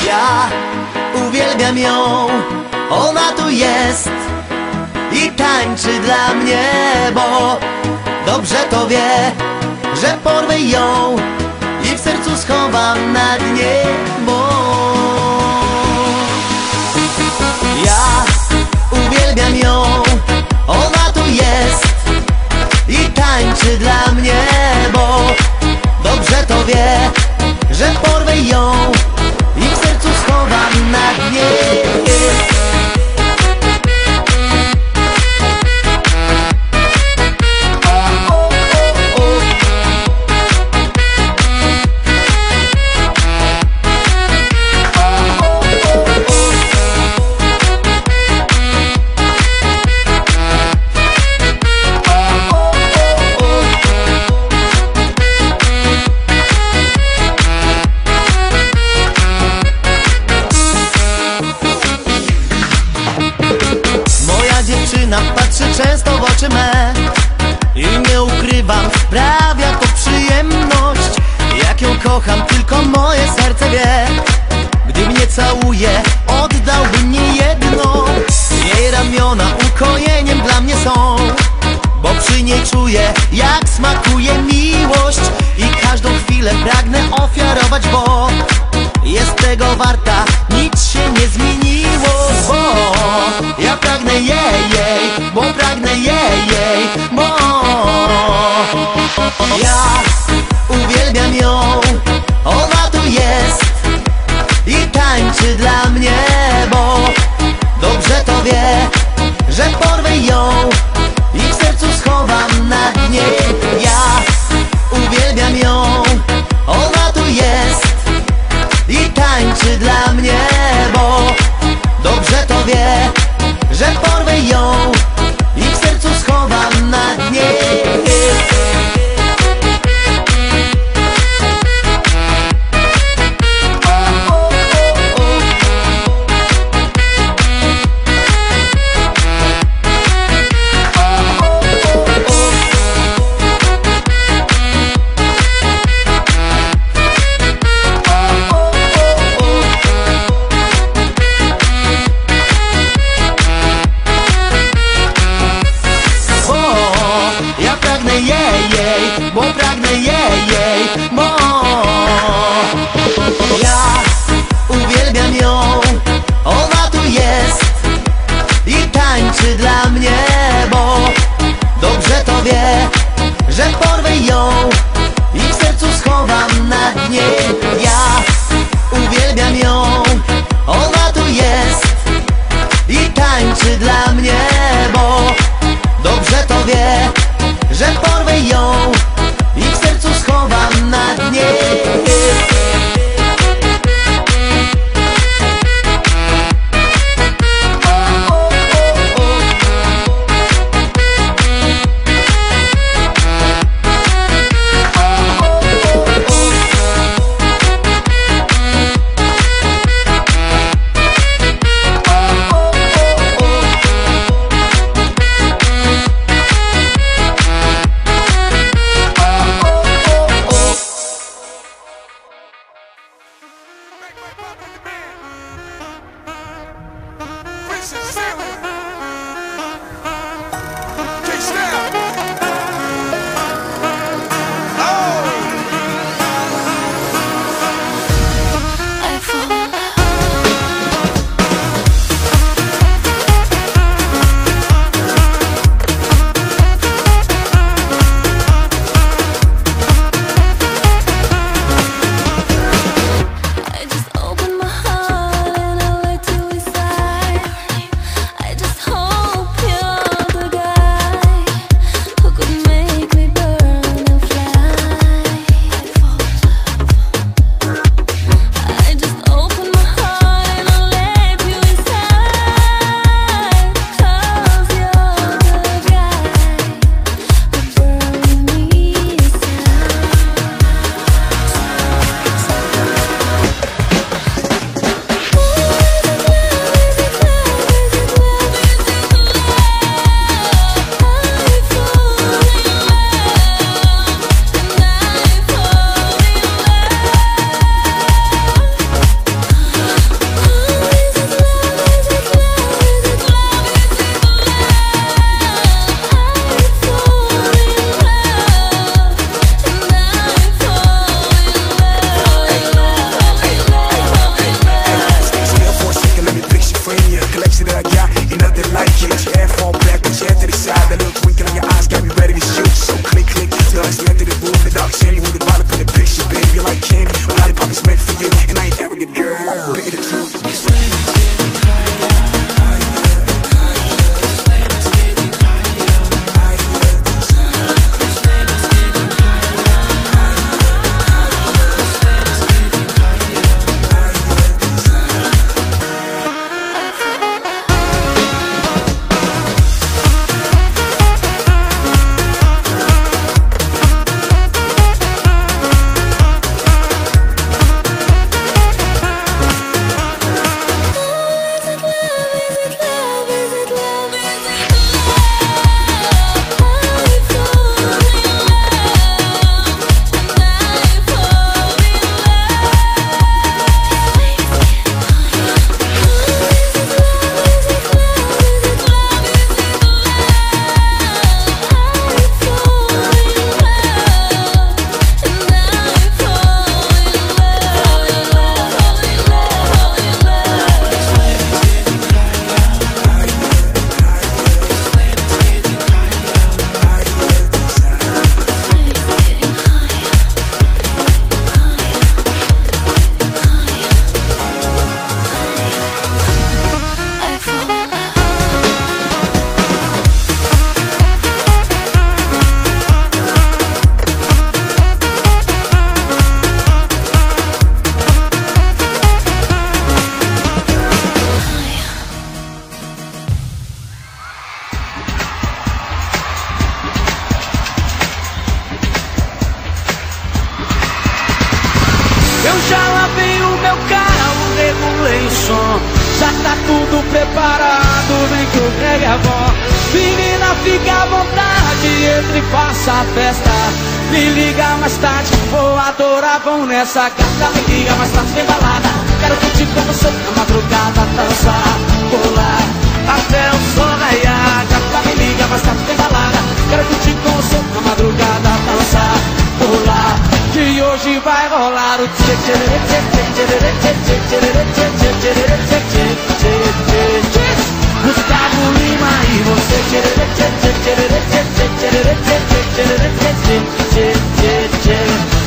Ja uwielbiam ją, ona tu jest i tańczy dla mnie, bo dobrze to wie, że porwę ją i w sercu schowam na dnie, bo ja uwielbiam ją, ona tu jest i tańczy dla mnie, bo dobrze to wie, że porwę ją i w sercu schowam na dnie. Dziewczyna patrzy często w oczy me i nie ukrywam, sprawia to przyjemność. Jak ją kocham, tylko moje serce wie. Gdy mnie całuje, oddałbym nie jedno. Jej ramiona ukojeniem dla mnie są, bo przy niej czuję, jak smakuje miłość. I każdą chwilę pragnę ofiarować, bo jest tego warta, nic się nie zmieniło, bo ja pragnę jej, bo pragnę jej, bo ja uwielbiam ją, ona tu jest i tańczy dla mnie, bo dobrze to wie, że porwę ją i w sercu schowam na dnie. Ja uwielbiam ją, ona tu jest i tańczy dla mnie, bo dobrze to wie, że porwę ją i w sercu schowam na dnie. Bo pragnę jej, bo ja uwielbiam ją, ona tu jest i tańczy dla mnie, bo dobrze to wie, że porwę ją i w sercu schowam na dnie. Ja uwielbiam ją, ona tu jest i tańczy dla mnie, bo dobrze to wie, że porwę ją i w sercu schowam na dnie. Eu já lavei o meu carro, regulei o som, já tá tudo preparado, vem que o reggae é bom. Menina, fica à vontade, entre e faça a festa. Me liga mais tarde, vou adorar, vão nessa gata. Me liga mais tarde, tem balada. Quero curtir com você na madrugada, dançar, pular até o sol raiar. Gata, me liga mais tarde, tem balada. Quero curtir com você na madrugada, dançar, pular, que hoje vai rolar o tchê tchê tchê tchê tchê tchê tchê tchê tchê tchê tchê. Gustavo Lima e você tchê tchê tchê tchê tchê tchê tchê tchê tchê tchê.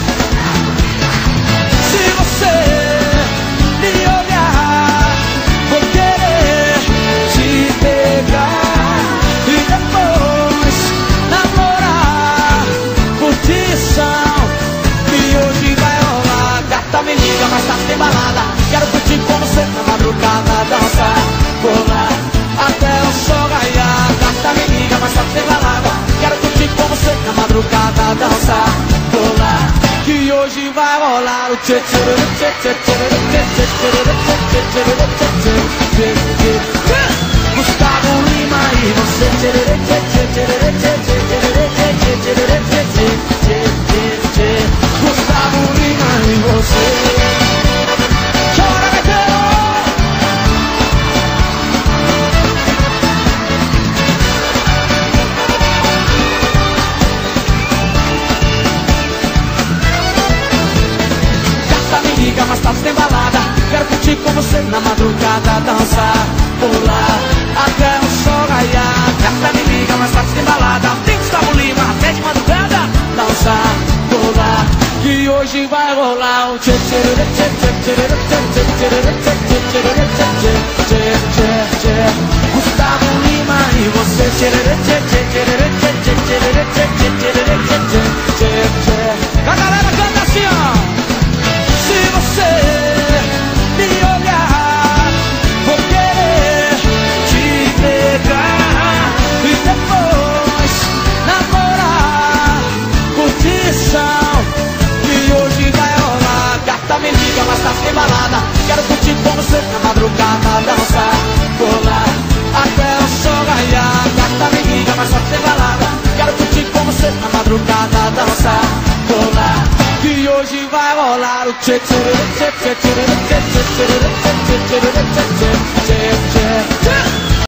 Se você me olhar, vou querer te pegar e depois namorar, curtição, que hoje vai rolar. Gata, me liga, mais tarde tem balada. Quero curtir com você na madrugada, dançar, pular até o sol raiar. Gata, me liga, mais tarde tem balada. Quero curtir com você na madrugada, dançar, pular, que hoje vai rolar o tchê tchê tchê tchê tchê tchê tchê tchê tchê tchê. Gustavo Lima e você tchê tchê tchê tchê tchê tchê tchê tchê tchê. Gustavo Lima e você. Chora, gaiteiro! Liga, mais tarde tem balada. Quero curtir com você na madrugada, dançar, pular até o sol raiar. Gata, me liga, mais tarde tem balada. Tem Gustavo Lima até de madrugada, dançar, pular, que hoje vai rolar o tchê tchê tchê tchê tchê tchê tchê tchê tchê tchê. Gustavo Lima e você tchê tchê tchê tchê tchê tchê tchê tchê. A galera canta assim, ó. Se você me olhar, vou querer te pegar e depois namorar, curtição, que hoje vai rolar. Gata, me liga, mais tarde tem balada. Quero curtir com você na madrugada, dançar, pular até o sol raiar. Gata, me liga, mais tarde tem balada. Quero curtir com você na madrugada, dançar, pular, que hoje vai rolar o tchê tchê tchê tchê tchê